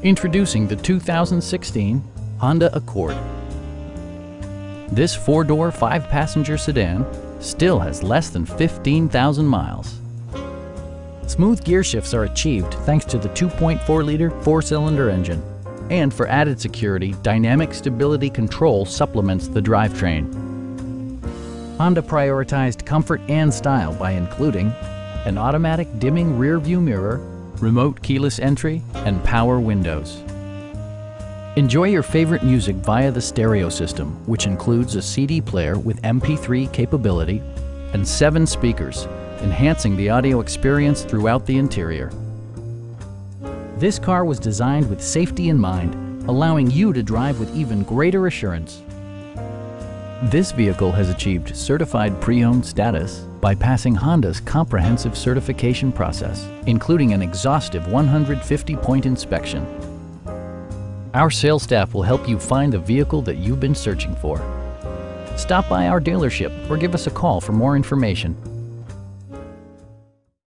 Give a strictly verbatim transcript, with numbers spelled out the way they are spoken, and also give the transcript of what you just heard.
Introducing the two thousand sixteen Honda Accord. This four-door, five-passenger sedan still has less than fifteen thousand miles. Smooth gear shifts are achieved thanks to the two point four liter four-cylinder engine. And for added security, dynamic stability control supplements the drivetrain. Honda prioritized comfort and style by including an automatic dimming rear-view mirror, remote keyless entry, and power windows. Enjoy your favorite music via the stereo system, which includes a C D player with M P three capability and seven speakers, enhancing the audio experience throughout the interior. This car was designed with safety in mind, allowing you to drive with even greater assurance. This vehicle has achieved certified pre-owned status by passing Honda's comprehensive certification process, including an exhaustive one hundred fifty point inspection. Our sales staff will help you find the vehicle that you've been searching for. Stop by our dealership or give us a call for more information.